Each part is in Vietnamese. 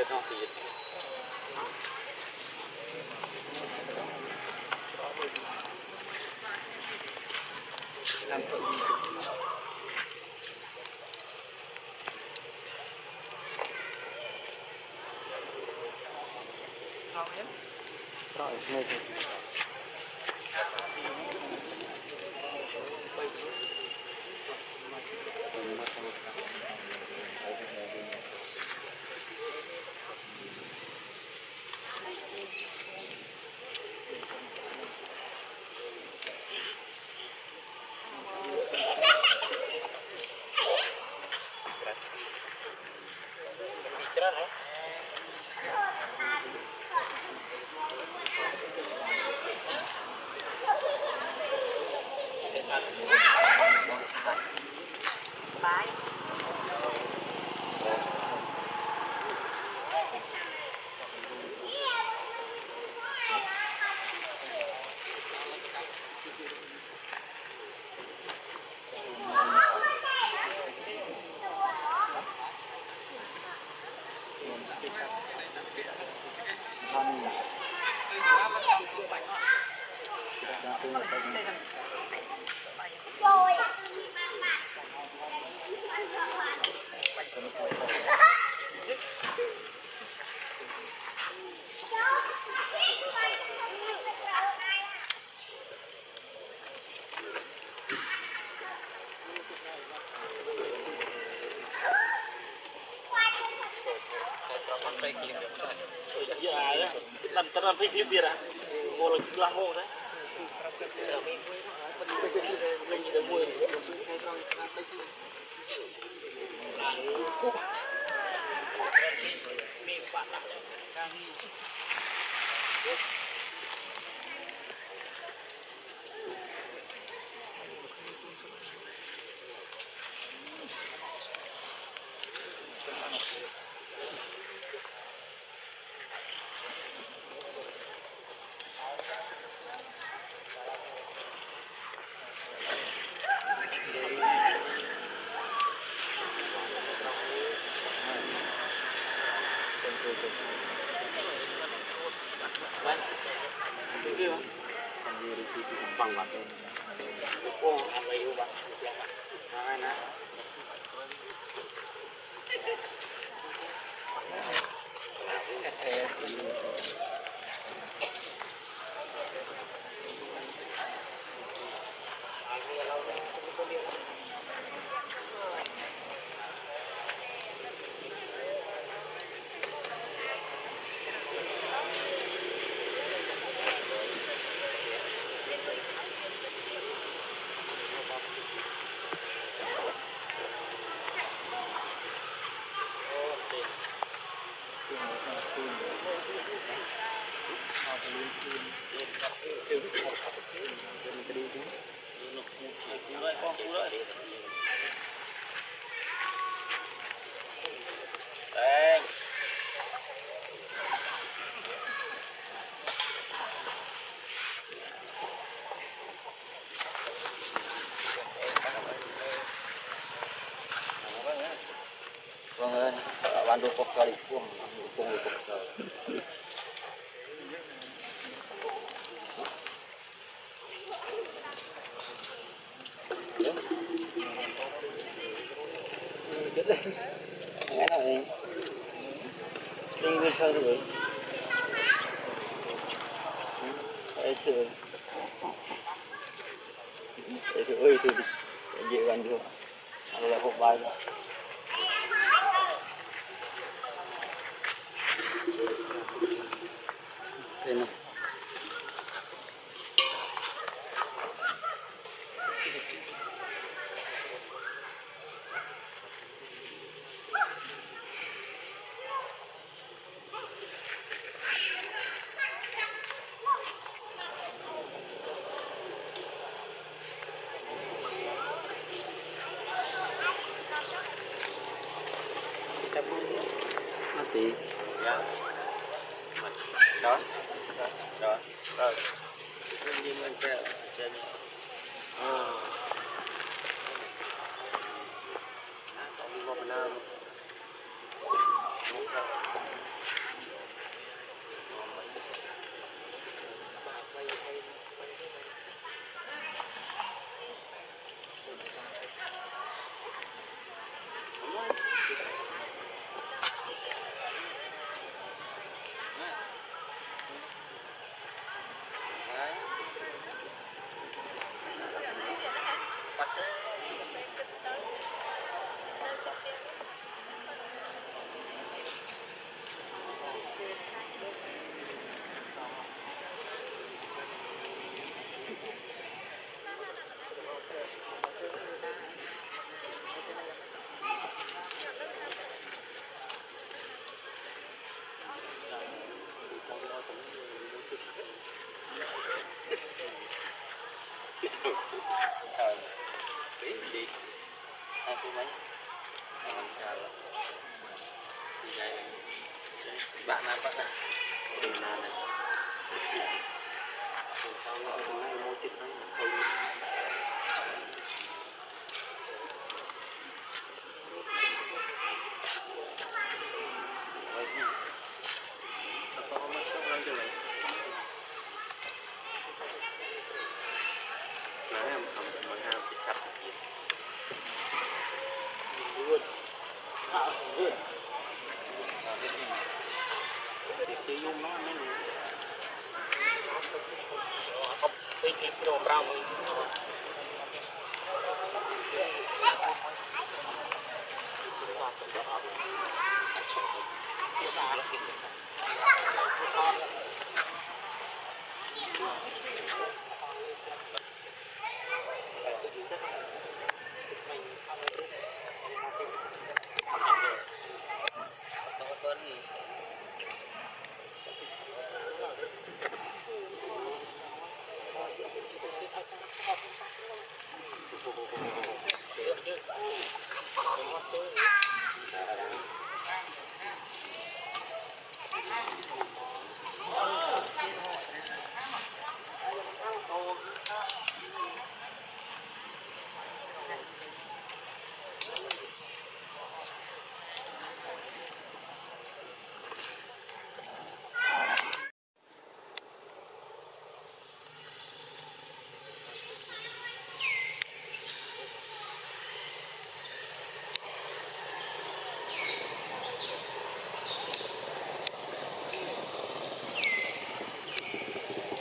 Làm phim phim Việt à? Ngồi là lang ngô đấy. Mình chỉ được mùi. Bằng mặt cô ăn lấy bạn hai nè vâng ơi, bạn đồ cọc cho đi cuồng đồ cọc cho. Nghe nói đi nguyên thơ rồi. Ê thưa ơi thưa dễ gần được. Đây là hộp bài rồi. Đây này. Mati. Ya. Đó. Đó. Rồi. Đi lên trên. Xong đi vào Nam. hai phút mấy bạn nào bắt này đừng nào này sau nó mua chích nó không có mất sốc lên cho này nãy em cầm bằng ham thì chặt gì luôn luôn thì cái dung nó mới không cái đồ rau mình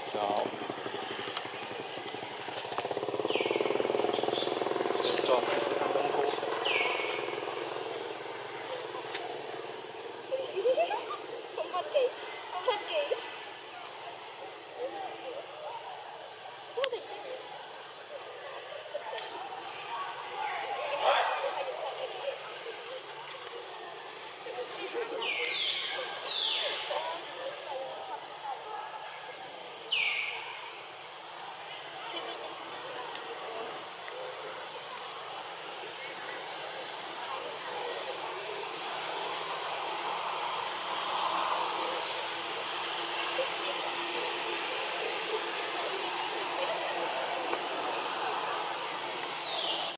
chọn